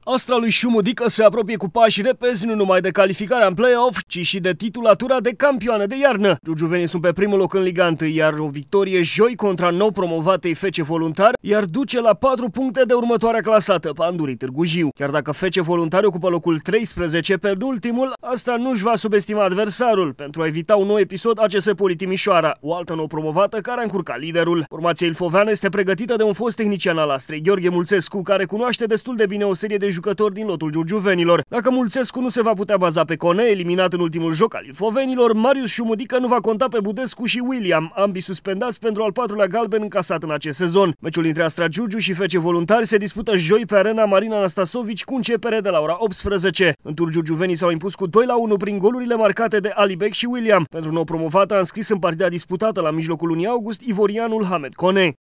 Astra lui Șumudică se apropie cu pași repezi nu numai de calificarea în play-off, ci și de titulatura de campioană de iarnă. Giurgiuvenii sunt pe primul loc în Liga 1, iar o victorie joi contra nou promovatei FC Voluntari iar duce la 4 puncte de următoarea clasată, Pandurii Târgu Jiu. Chiar dacă FC Voluntari ocupă locul 13, penultimul, Astra nu-și va subestima adversarul pentru a evita un nou episod ACS Poli Timișoara, o altă nou promovată care a încurcat liderul. Formația ilfoveană este pregătită de un fost tehnician al Astrei, Gheorghe Mulțescu, care cunoaște destul de bine o serie de jucători din lotul giurgiuvenilor. Dacă Mulțescu nu se va putea baza pe Cone, eliminat în ultimul joc al ilfovenilor, Marius Șumudică nu va conta pe Budescu și William, ambii suspendați pentru al patrulea galben încasat în acest sezon. Meciul dintre Astra Giurgiu și FC Voluntari se dispută joi pe arena Marina Anastasovici cu începere de la ora 18. În tur giurgiuvenii s-au impus cu 2-1 prin golurile marcate de Alibec și William. Pentru nou promovat a înscris în partida disputată la mijlocul lunii august ivorianul Hamed Cone.